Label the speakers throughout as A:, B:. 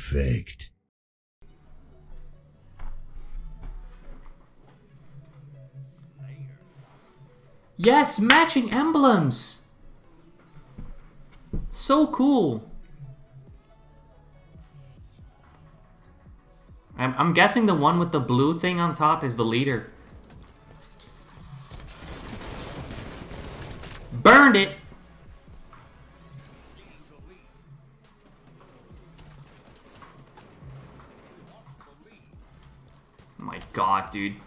A: Perfect.
B: Yes, matching emblems! So cool. I'm guessing the one with the blue thing on top is the leader. Burned it! Oh my god, dude.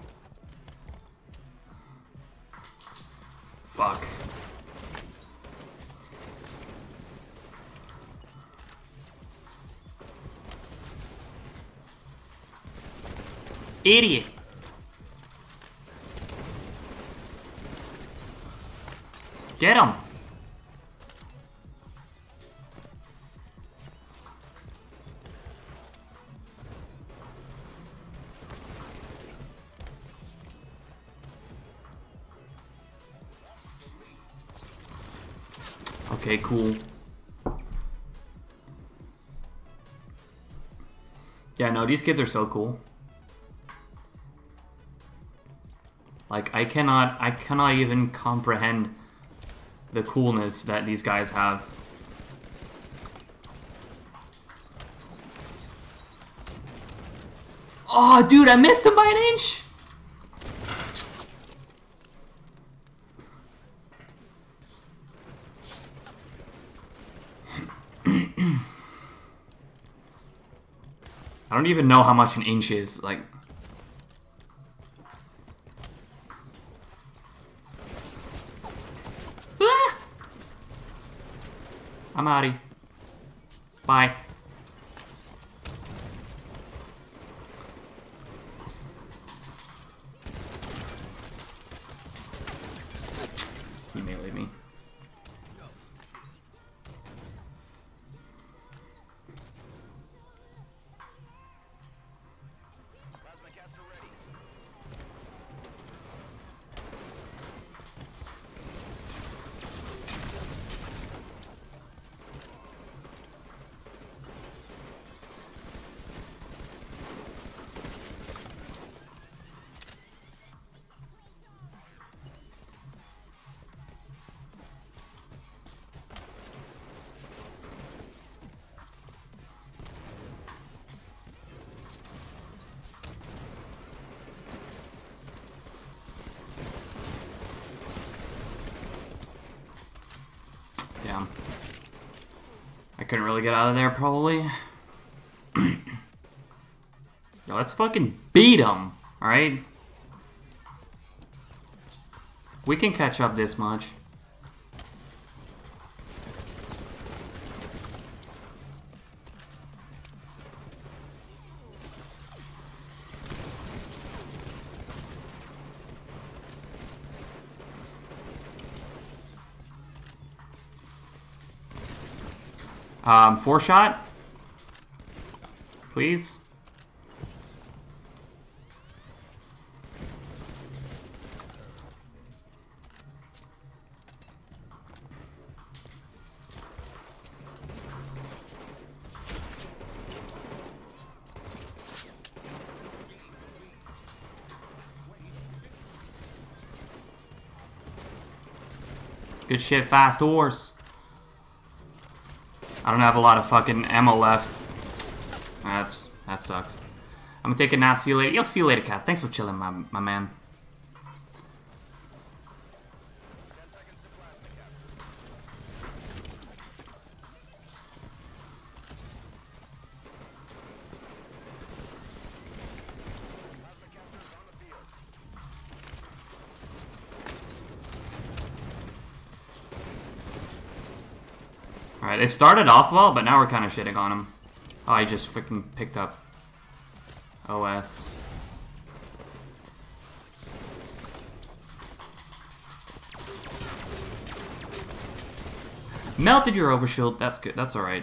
B: Fuck. Idiot. Get him. Okay, cool. Yeah, no, these kids are so cool. Like, I cannot even comprehend the coolness that these guys have. Oh, dude, I missed him by an inch! I don't even know how much an inch is, like... Ah! I'm outie. Bye. He meleeed me. Damn. I couldn't really get out of there, probably. Yo, let's fucking beat him, alright? We can catch up this much. Four shot? Please? Good shit, fast horse. I don't have a lot of fucking ammo left. That sucks. I'm gonna take a nap. See you later. Yo, see you later, Cat. Thanks for chilling, my man. Alright, they started off well, but now we're kind of shitting on them. Oh, I just freaking picked up OS. Melted your overshield. That's good. That's alright.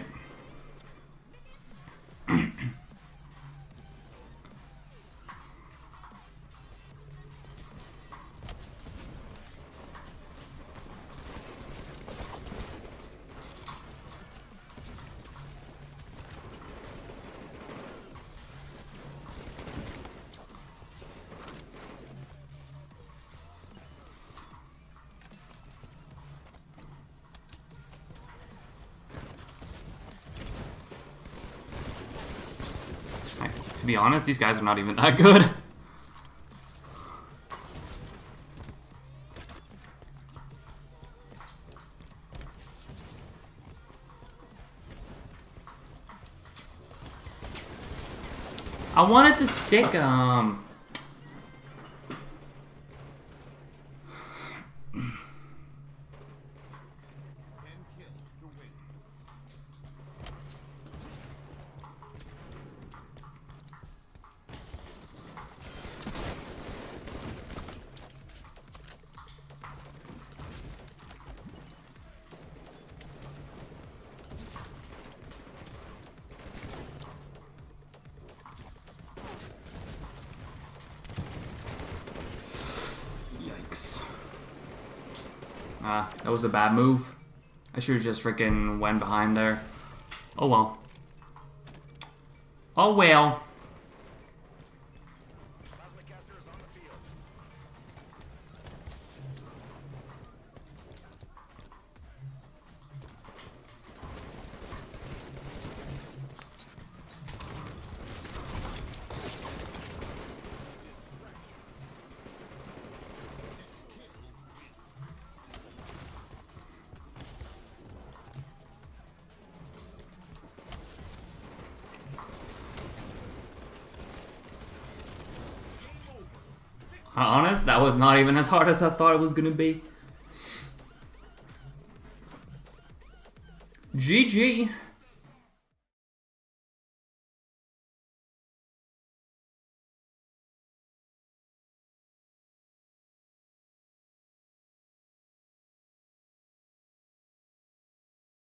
B: to be honest, these guys are not even that good. I wanted to stick, that was a bad move. I should have just freaking went behind there. Oh well. Oh well. Honest, that was not even as hard as I thought it was gonna be. GG.